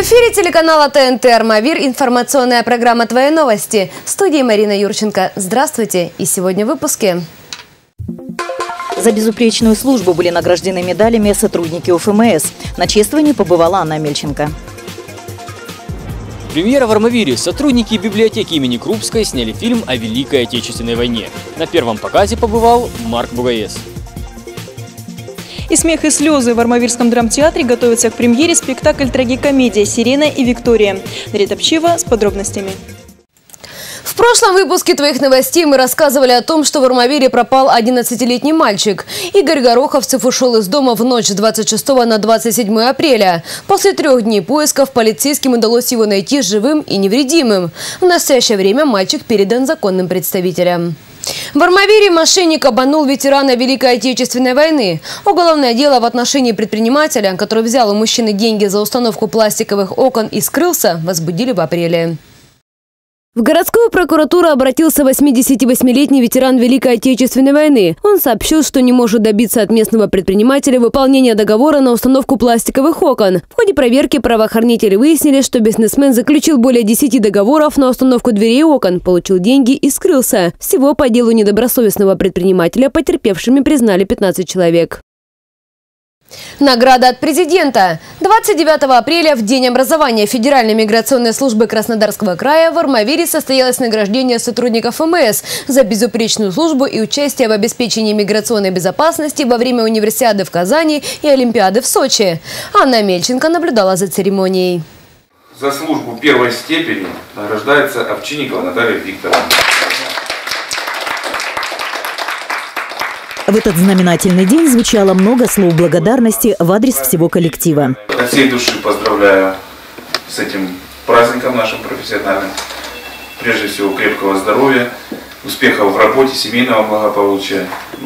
эфире телеканала ТНТ «Армавир» информационная программа «Твои новости». В студии Марина Юрченко. Здравствуйте. И сегодня в выпуске. За безупречную службу были награждены медалями сотрудники УФМС. На чествовании побывала Анна Мельченко. Премьера в Армавире. Сотрудники библиотеки имени Крупской сняли фильм о Великой Отечественной войне. На первом показе побывал Марк Бугаес. И смех, и слезы. В Армавирском драмтеатре готовится к премьере спектакль «Трагикомедия. Сирена и Виктория». Дарья Топчева с подробностями. В прошлом выпуске «Твоих новостей» мы рассказывали о том, что в Армавире пропал 11-летний мальчик. Игорь Гороховцев ушел из дома в ночь с 26 на 27 апреля. После 3 дней поисков полицейским удалось его найти живым и невредимым. В настоящее время мальчик передан законным представителям. В Армавире мошенник обманул ветерана Великой Отечественной войны. Уголовное дело в отношении предпринимателя, который взял у мужчины деньги за установку пластиковых окон и скрылся, возбудили в апреле. В городскую прокуратуру обратился 88-летний ветеран Великой Отечественной войны. Он сообщил, что не может добиться от местного предпринимателя выполнения договора на установку пластиковых окон. В ходе проверки правоохранители выяснили, что бизнесмен заключил более 10 договоров на установку дверей и окон, получил деньги и скрылся. Всего по делу недобросовестного предпринимателя потерпевшими признали 15 человек. Награда от президента. 29 апреля, в День образования Федеральной миграционной службы Краснодарского края, в Армавире состоялось награждение сотрудников ФМС за безупречную службу и участие в обеспечении миграционной безопасности во время универсиады в Казани и Олимпиады в Сочи. Анна Мельченко наблюдала за церемонией. За службу первой степени награждается Овчинникова Наталья Викторовна. В этот знаменательный день звучало много слов благодарности в адрес всего коллектива. От всей души поздравляю с этим праздником нашим профессиональным. Прежде всего крепкого здоровья, успехов в работе, семейного благополучия,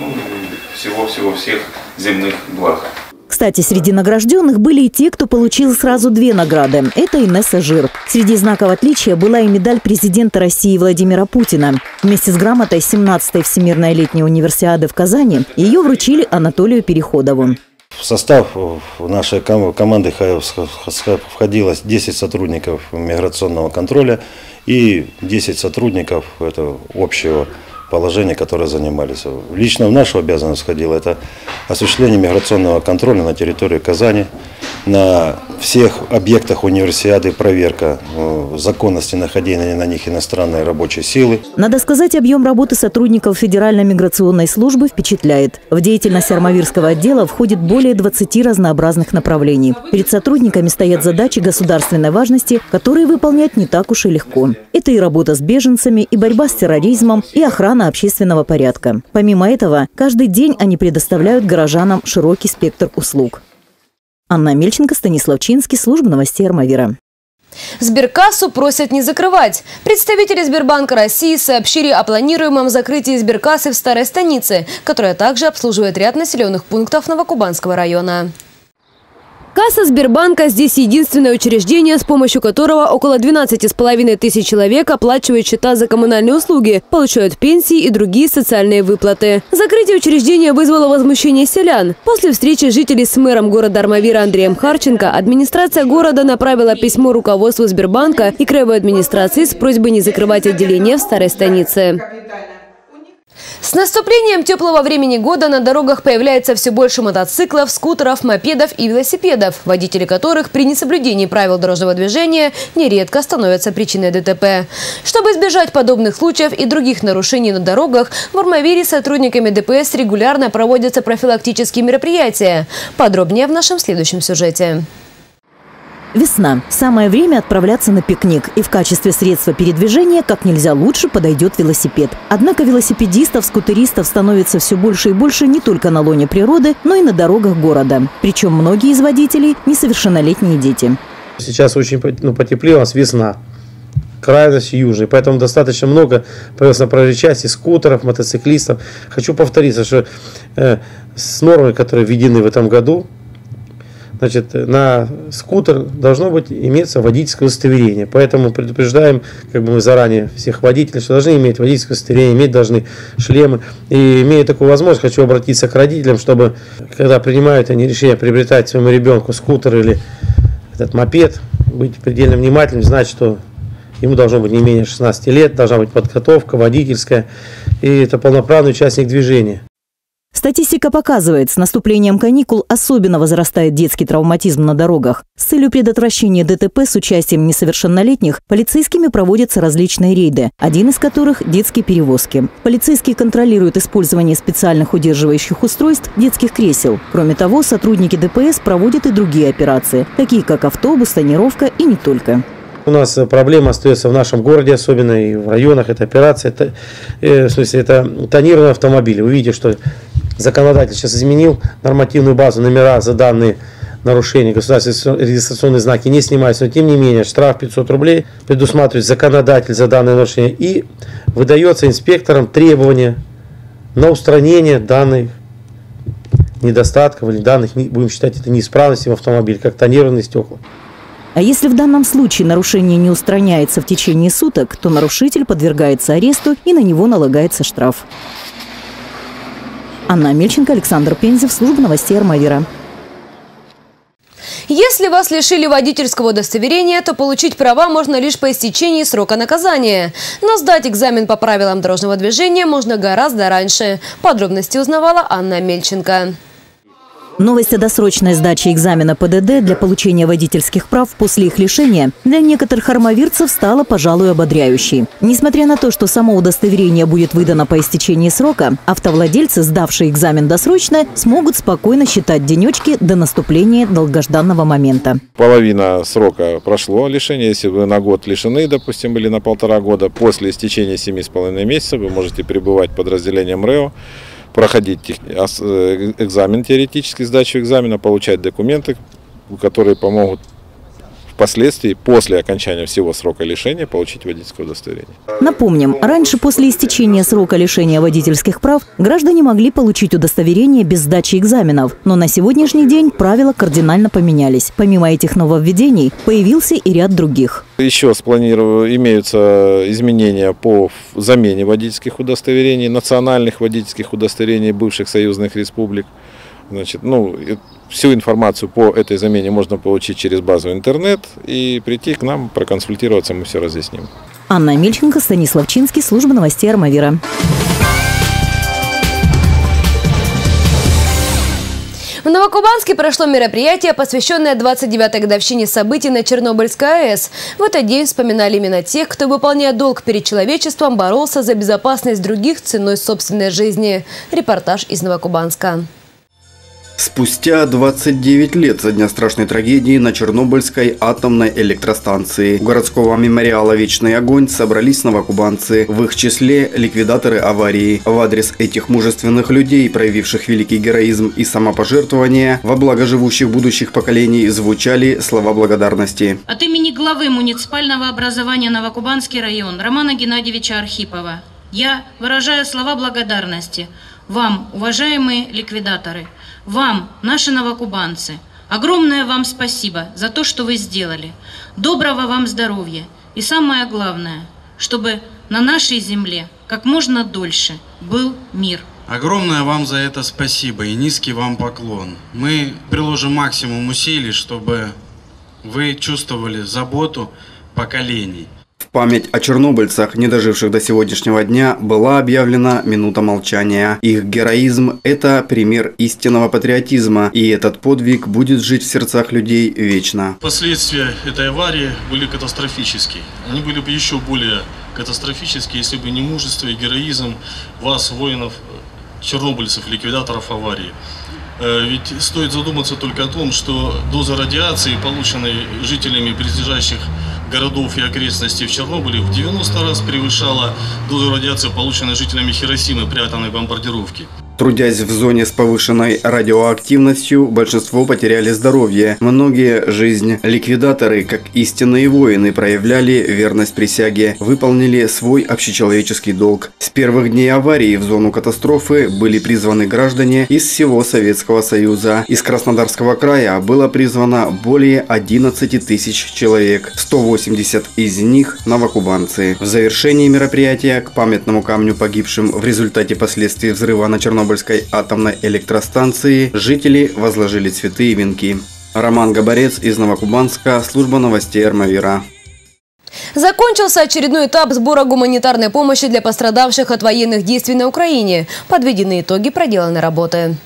всего всех земных благ. Кстати, среди награжденных были и те, кто получил сразу 2 награды. Это Инесса Жир. Среди знаков отличия была и медаль президента России Владимира Путина. Вместе с грамотой 17-й Всемирной летней универсиады в Казани ее вручили Анатолию Переходову. В состав нашей команды входило 10 сотрудников миграционного контроля и 10 сотрудников общего положения, которые занимались. Лично в нашу обязанность входило это осуществление миграционного контроля на территории Казани, на всех объектах универсиады, проверка законности нахождения на них иностранной рабочей силы. Надо сказать, объем работы сотрудников Федеральной миграционной службы впечатляет. В деятельность Армавирского отдела входит более 20 разнообразных направлений. Перед сотрудниками стоят задачи государственной важности, которые выполнять не так уж и легко. Это и работа с беженцами, и борьба с терроризмом, и охрана общественного порядка. Помимо этого, каждый день они предоставляют горожанам широкий спектр услуг. Анна Мельченко, Станислав Чинский, служба новостей Армавира. Сберкассу просят не закрывать. Представители Сбербанка России сообщили о планируемом закрытии сберкассы в Старой станице, которая также обслуживает ряд населенных пунктов Новокубанского района. Касса Сбербанка здесь единственное учреждение, с помощью которого около 12,5 тысяч человек оплачивают счета за коммунальные услуги, получают пенсии и другие социальные выплаты. Закрытие учреждения вызвало возмущение селян. После встречи жителей с мэром города Армавира Андреем Харченко администрация города направила письмо руководству Сбербанка и краевой администрации с просьбой не закрывать отделение в Старой станице. С наступлением теплого времени года на дорогах появляется все больше мотоциклов, скутеров, мопедов и велосипедов, водители которых при несоблюдении правил дорожного движения нередко становятся причиной ДТП. Чтобы избежать подобных случаев и других нарушений на дорогах, в Армавире сотрудниками ДПС регулярно проводятся профилактические мероприятия. Подробнее в нашем следующем сюжете. Весна. Самое время отправляться на пикник. И в качестве средства передвижения как нельзя лучше подойдет велосипед. Однако велосипедистов, скутеристов становится все больше и больше не только на лоне природы, но и на дорогах города. Причем многие из водителей – несовершеннолетние дети. Сейчас очень потеплело, у нас весна. Крайность южный, поэтому достаточно много появилось на проезжей части скутеров, мотоциклистов. Хочу повториться, что с нормами, которые введены в этом году, значит, на скутер должно быть иметься водительское удостоверение. Поэтому предупреждаем мы заранее всех водителей, что должны иметь водительское удостоверение, иметь должны шлемы. И имея такую возможность, хочу обратиться к родителям, чтобы, когда принимают они решение приобретать своему ребенку скутер или этот мопед, быть предельно внимательным, знать, что ему должно быть не менее 16 лет, должна быть подготовка водительская, и это полноправный участник движения. Статистика показывает, с наступлением каникул особенно возрастает детский травматизм на дорогах. С целью предотвращения ДТП с участием несовершеннолетних полицейскими проводятся различные рейды, один из которых – детские перевозки. Полицейские контролируют использование специальных удерживающих устройств детских кресел. Кроме того, сотрудники ДПС проводят и другие операции, такие как автобус, тонировка и не только. У нас проблема остается в нашем городе, особенно и в районах. Это операция, это тонированные автомобили. Вы видите, что законодатель сейчас изменил нормативную базу, номера за данные нарушения, государственные регистрационные знаки не снимаются, но тем не менее штраф 500 рублей предусматривает законодатель за данное нарушение и выдается инспекторам требование на устранение данных недостатков или данных, будем считать это неисправности в автомобиле, как тонированные стекла. А если в данном случае нарушение не устраняется в течение суток, то нарушитель подвергается аресту и на него налагается штраф. Анна Мельченко, Александр Пензев, служба новостей Армавира. Если вас лишили водительского удостоверения, то получить права можно лишь по истечении срока наказания. Но сдать экзамен по правилам дорожного движения можно гораздо раньше. Подробности узнавала Анна Мельченко. Новость о досрочной сдаче экзамена ПДД для получения водительских прав после их лишения для некоторых армавирцев стала, пожалуй, ободряющей. Несмотря на то, что само удостоверение будет выдано по истечении срока, автовладельцы, сдавшие экзамен досрочно, смогут спокойно считать денечки до наступления долгожданного момента. Половина срока прошло лишения. Если вы на год лишены, допустим, или на 1,5 года, после истечения 7,5 месяцев вы можете пребывать в подразделении МРЭО, проходить экзамен, теоретически сдачу экзамена, получать документы, которые помогут впоследствии, после окончания всего срока лишения, получить водительское удостоверение. Напомним, раньше после истечения срока лишения водительских прав граждане могли получить удостоверение без сдачи экзаменов. Но на сегодняшний день правила кардинально поменялись. Помимо этих нововведений появился и ряд других. Еще имеются изменения по замене водительских удостоверений, национальных водительских удостоверений бывших союзных республик. Значит, всю информацию по этой замене можно получить через базу интернет и прийти к нам, проконсультироваться, мы все разъясним. Анна Мельченко, Станислав Чинский, служба новостей Армавира. В Новокубанске прошло мероприятие, посвященное 29-й годовщине событий на Чернобыльской АЭС. В этот день вспоминали именно тех, кто, выполняя долг перед человечеством, боролся за безопасность других ценой собственной жизни. Репортаж из Новокубанска. Спустя 29 лет со дня страшной трагедии на Чернобыльской атомной электростанции у городского мемориала «Вечный огонь» собрались новокубанцы, в их числе ликвидаторы аварии. В адрес этих мужественных людей, проявивших великий героизм и самопожертвование, во благо живущих будущих поколений звучали слова благодарности. От имени главы муниципального образования Новокубанский район Романа Геннадьевича Архипова я выражаю слова благодарности вам, уважаемые ликвидаторы. Вам, наши новокубанцы, огромное вам спасибо за то, что вы сделали. Доброго вам здоровья. И самое главное, чтобы на нашей земле как можно дольше был мир. Огромное вам за это спасибо и низкий вам поклон. Мы приложим максимум усилий, чтобы вы чувствовали заботу поколений. В память о чернобыльцах, не доживших до сегодняшнего дня, была объявлена минута молчания. Их героизм – это пример истинного патриотизма, и этот подвиг будет жить в сердцах людей вечно. Последствия этой аварии были катастрофические. Они были бы еще более катастрофические, если бы не мужество и героизм вас, воинов, чернобыльцев, ликвидаторов аварии. Ведь стоит задуматься только о том, что доза радиации, полученной жителями близлежащих городов и окрестностей в Чернобыле, в 90 раз превышала дозу радиации, полученной жителями Хиросимы при атомной бомбардировке. Трудясь в зоне с повышенной радиоактивностью, большинство потеряли здоровье, многие – жизнь. Ликвидаторы, как истинные воины, проявляли верность присяге, выполнили свой общечеловеческий долг. С первых дней аварии в зону катастрофы были призваны граждане из всего Советского Союза. Из Краснодарского края было призвано более 11 тысяч человек, 180 из них – новокубанцы. В завершении мероприятия к памятному камню погибшим в результате последствий взрыва на Чернобыльской атомной электростанции жители возложили цветы и венки. Роман Габарец из Новокубанска, служба новостей Армавира. Закончился очередной этап сбора гуманитарной помощи для пострадавших от военных действий на Украине. Подведены итоги проделанной работы.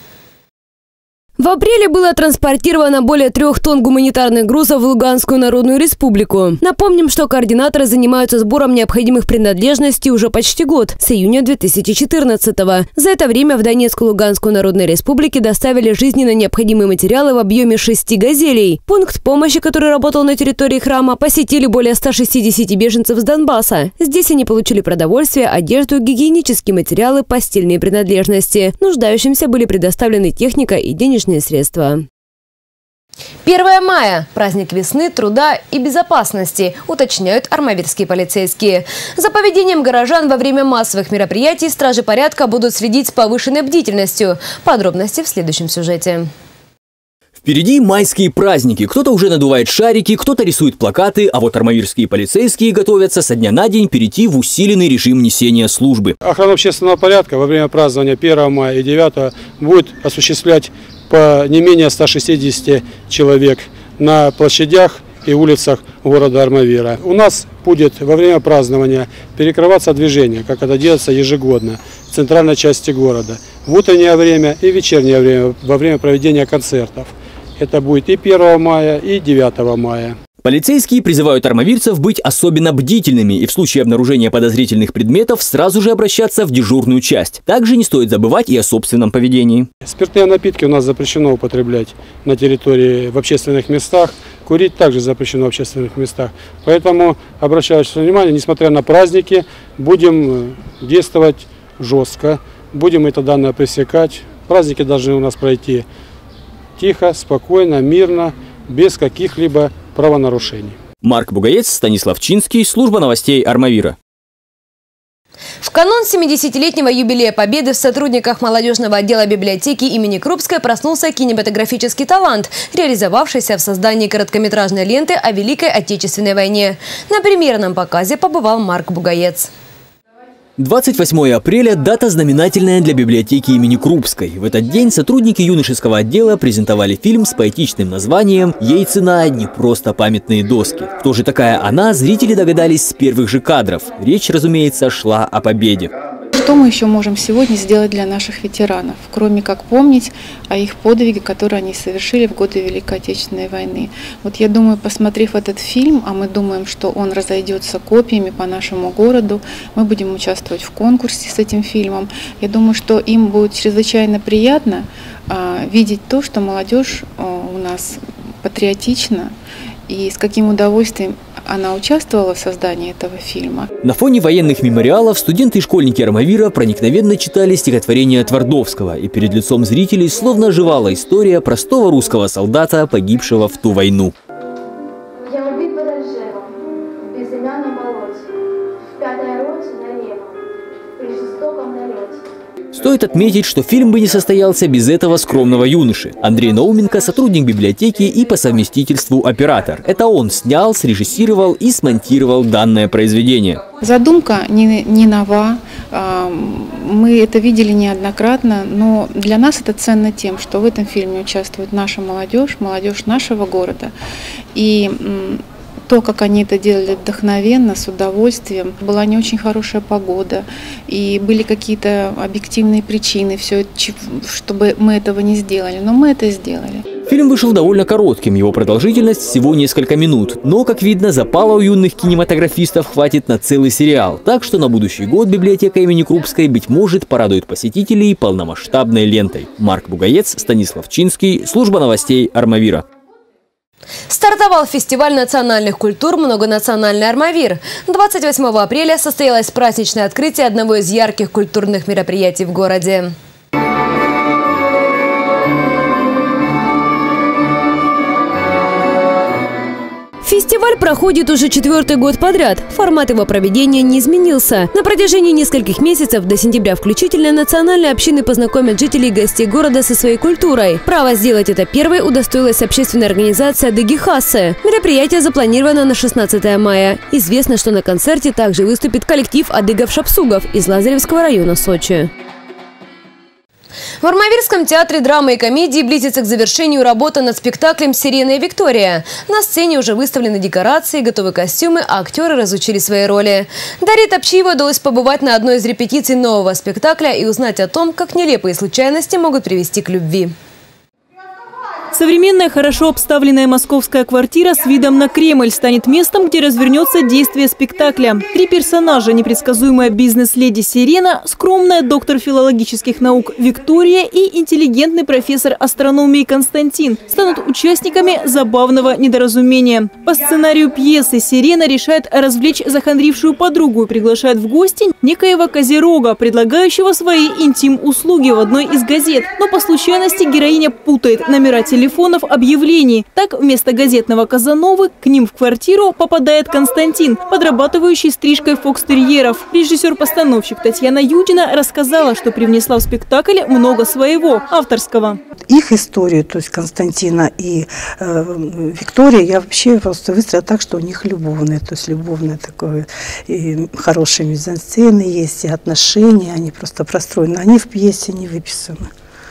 В апреле было транспортировано более 3 тонн гуманитарных грузов в Луганскую Народную Республику. Напомним, что координаторы занимаются сбором необходимых принадлежностей уже почти год, с июня 2014-го. За это время в Донецкую Луганскую Народной Республике доставили жизненно необходимые материалы в объеме 6 «Газелей». Пункт помощи, который работал на территории храма, посетили более 160 беженцев с Донбасса. Здесь они получили продовольствие, одежду, гигиенические материалы, постельные принадлежности. Нуждающимся были предоставлены техника и денежные средства. 1 мая – праздник весны, труда и безопасности, уточняют армавирские полицейские. За поведением горожан во время массовых мероприятий стражи порядка будут следить с повышенной бдительностью. Подробности в следующем сюжете. Впереди майские праздники. Кто-то уже надувает шарики, кто-то рисует плакаты, а вот армавирские полицейские готовятся со дня на день перейти в усиленный режим несения службы. Охрана общественного порядка во время празднования 1 мая и 9 будет осуществлять по не менее 160 человек на площадях и улицах города Армавира. У нас будет во время празднования перекрываться движение, как это делается ежегодно, в центральной части города, в утреннее время и вечернее время, во время проведения концертов. Это будет и 1 мая, и 9 мая. Полицейские призывают армавирцев быть особенно бдительными и в случае обнаружения подозрительных предметов сразу же обращаться в дежурную часть. Также не стоит забывать и о собственном поведении. Спиртные напитки у нас запрещено употреблять на территории в общественных местах. Курить также запрещено в общественных местах. Поэтому обращаю внимание, несмотря на праздники, будем действовать жестко, будем это данное пресекать. Праздники должны у нас пройти тихо, спокойно, мирно, без каких-либо правонарушений. Марк Бугаец, Станислав Чинский, служба новостей Армавира. В канун 70-летнего юбилея Победы в сотрудниках молодежного отдела библиотеки имени Крупской проснулся кинематографический талант, реализовавшийся в создании короткометражной ленты о Великой Отечественной войне. На премьерном показе побывал Марк Бугаец. 28 апреля – дата знаменательная для библиотеки имени Крупской. В этот день сотрудники юношеского отдела презентовали фильм с поэтичным названием «Ей цена не просто памятные доски». Кто же такая она, зрители догадались с первых же кадров. Речь, разумеется, шла о победе. Что мы еще можем сегодня сделать для наших ветеранов, кроме как помнить о их подвиге, которые они совершили в годы Великой Отечественной войны? Вот я думаю, посмотрев этот фильм, а мы думаем, что он разойдется копиями по нашему городу, мы будем участвовать в конкурсе с этим фильмом. Я думаю, что им будет чрезвычайно приятно видеть то, что молодежь у нас патриотична, и с каким удовольствием она участвовала в создании этого фильма. На фоне военных мемориалов студенты и школьники Армавира проникновенно читали стихотворение Твардовского, и перед лицом зрителей словно оживала история простого русского солдата, погибшего в ту войну. Я убит под Альжевом, в безымянном болоте, в 5-й роте налево, при жестоком налете. Стоит отметить, что фильм бы не состоялся без этого скромного юноши. Андрей Науменко – сотрудник библиотеки и по совместительству оператор. Это он снял, срежиссировал и смонтировал данное произведение. Задумка не нова, мы это видели неоднократно, но для нас это ценно тем, что в этом фильме участвует наша молодежь, молодежь нашего города. И то, как они это делали вдохновенно, с удовольствием. Была не очень хорошая погода, и были какие-то объективные причины, чтобы мы этого не сделали, но мы это сделали. Фильм вышел довольно коротким, его продолжительность всего несколько минут. Но, как видно, запала у юных кинематографистов хватит на целый сериал. Так что на будущий год библиотека имени Крупской, быть может, порадует посетителей полномасштабной лентой. Марк Бугаец, Станислав Чинский, служба новостей Армавира. Стартовал фестиваль национальных культур «Многонациональный Армавир». 28 апреля состоялось праздничное открытие одного из ярких культурных мероприятий в городе. Фестиваль проходит уже 4-й год подряд. Формат его проведения не изменился. На протяжении нескольких месяцев, до сентября включительно, национальные общины познакомят жителей и гостей города со своей культурой. Право сделать это первой удостоилась общественная организация «Адыги Хассе». Мероприятие запланировано на 16 мая. Известно, что на концерте также выступит коллектив адыгов-шапсугов из Лазаревского района Сочи. В Армавирском театре драмы и комедии близится к завершению работа над спектаклем «Сирена и Виктория». На сцене уже выставлены декорации, готовы костюмы, а актеры разучили свои роли. Дарье Топчиевой удалось побывать на одной из репетиций нового спектакля и узнать о том, как нелепые случайности могут привести к любви. Современная, хорошо обставленная московская квартира с видом на Кремль станет местом, где развернется действие спектакля. Три персонажа – непредсказуемая бизнес-леди Сирена, скромная доктор филологических наук Виктория и интеллигентный профессор астрономии Константин – станут участниками забавного недоразумения. По сценарию пьесы Сирена решает развлечь захандрившую подругу и приглашает в гости некоего козерога, предлагающего свои интим-услуги в одной из газет. Но по случайности героиня путает номера телефонов объявлений. Так, вместо газетного Казановы к ним в квартиру попадает Константин, подрабатывающий стрижкой фокстерьеров. Режиссер-постановщик Татьяна Юдина рассказала, что привнесла в спектакль много своего, авторского. Их историю, то есть Константина и Виктория, я вообще просто выстроила так, что у них любовное, то есть любовное такое, и хорошие мизансцены есть, и отношения, они просто простроены, они в пьесе не выписаны.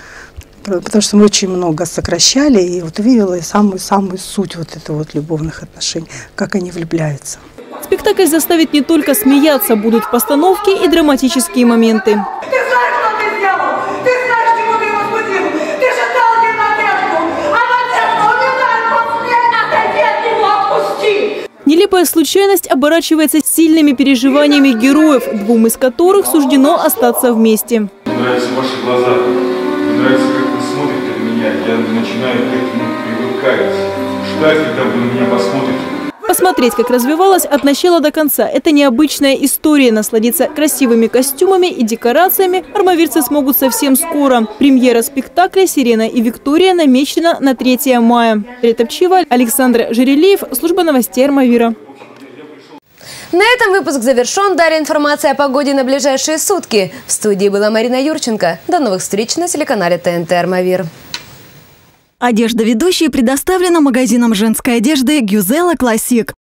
Потому что мы очень много сокращали, и вот увидела самую суть вот этого вот любовных отношений, как они влюбляются. Спектакль заставит не только смеяться, будут в постановке и драматические моменты. Ты знаешь, что ты сделал? Ты знаешь, чему ты его спустил? Ты же дал мне надежду! А надежда умирает посмерть! Отойди от него, отпусти! Нелепая случайность оборачивается сильными переживаниями героев, двум из которых суждено остаться вместе. Мне нравятся ваши глаза. Мне нравится, как вы смотрите на меня. Я начинаю к этому привыкать. Ждать, когда вы на меня посмотрите. Посмотреть, как развивалась от начала до конца. Это необычная история. Насладиться красивыми костюмами и декорациями армавирцы смогут совсем скоро. Премьера спектакля «Сирена и Виктория» намечена на 3 мая. Дарья Топчиева, Александр Жерелиев, служба новостей Армавира. На этом выпуск завершен. Далее информация о погоде на ближайшие сутки. В студии была Марина Юрченко. До новых встреч на телеканале ТНТ Армавир. Одежда ведущей предоставлена магазином женской одежды «Гюзела Классик».